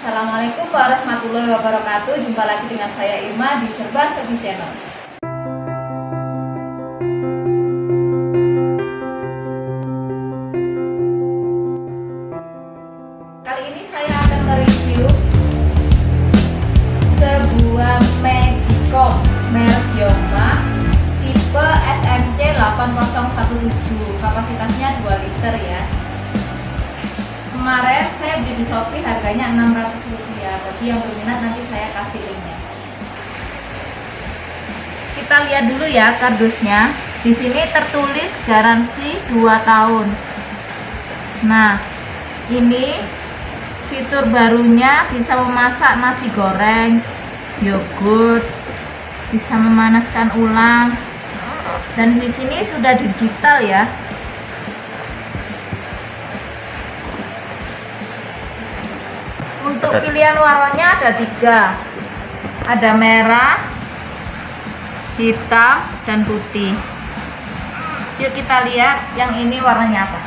Assalamualaikum warahmatullahi wabarakatuh. Jumpa lagi dengan saya Irma di Serba Serbi Channel. Kali ini saya akan mereview sebuah Magicom merek Yongma tipe SMC 8017, kapasitasnya 2 liter ya. Kemarin saya beli di Shopee, harganya Rp600. Bagi yang berminat nanti saya kasih linknya. Kita lihat dulu ya kardusnya. Di sini tertulis garansi 2 tahun. Nah, ini fitur barunya bisa memasak nasi goreng, yogurt, bisa memanaskan ulang. Dan di sini sudah digital ya. Untuk pilihan warnanya ada 3, ada merah, hitam, dan putih. Yuk kita lihat yang ini warnanya apa.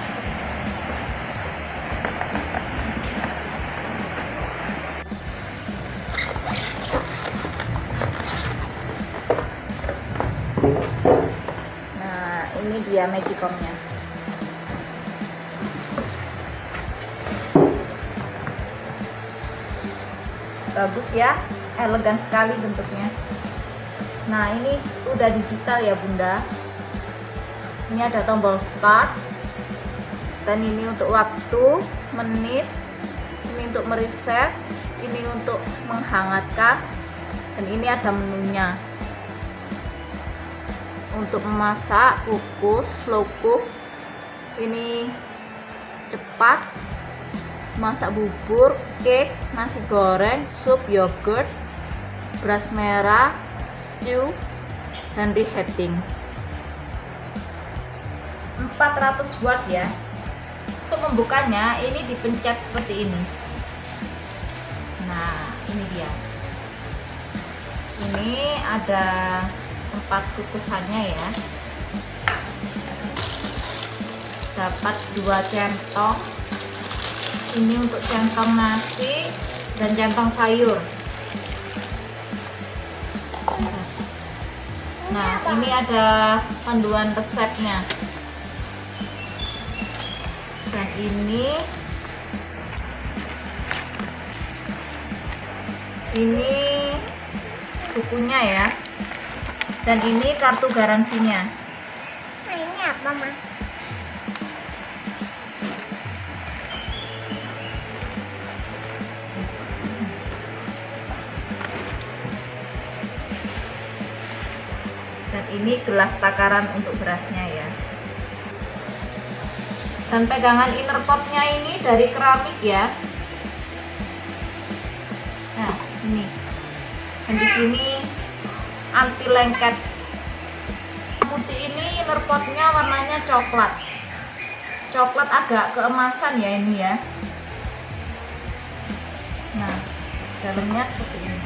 Nah, ini dia Magicomnya. Bagus ya, elegan sekali bentuknya. Nah, ini udah digital ya Bunda. Ini ada tombol start, dan ini untuk waktu, menit, ini untuk mereset, ini untuk menghangatkan, dan ini ada menunya. Untuk memasak, kukus, slow cook, ini cepat, masak bubur, cake, nasi goreng, sup, yogurt, beras merah, stew, dan reheating. 400 watt ya. Untuk membukanya ini dipencet seperti ini. Nah, ini dia. Ini ada tempat kukusannya ya. Dapat 2 centong. Ini untuk centong nasi dan centong sayur. Nah, ini ada panduan resepnya. Dan ini bukunya ya. Dan ini kartu garansinya. Nah, ini apa, Ma? Dan ini gelas takaran untuk berasnya ya. Dan pegangan inner potnya ini dari keramik ya. Nah, ini. Dan di sini anti lengket. Putih ini inner potnya warnanya coklat. Coklat agak keemasan ya ini ya. Nah, dalamnya seperti ini.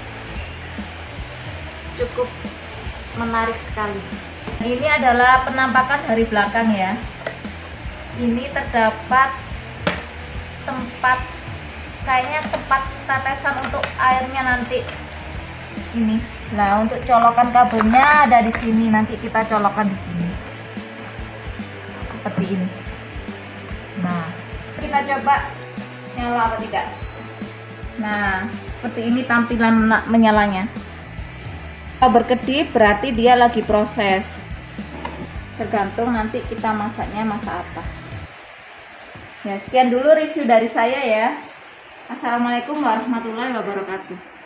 Cukup menarik sekali. Ini adalah penampakan dari belakang ya. Ini terdapat tempat, kayaknya tempat tetesan untuk airnya nanti. Ini. Nah, untuk colokan kabelnya ada di sini. Nanti kita colokkan di sini. Seperti ini. Nah, kita coba nyala apa tidak. Nah, seperti ini tampilan menyalanya. Berkedip berarti dia lagi proses. Tergantung nanti kita masaknya masak apa. Ya, sekian dulu review dari saya ya. Assalamualaikum warahmatullahi wabarakatuh.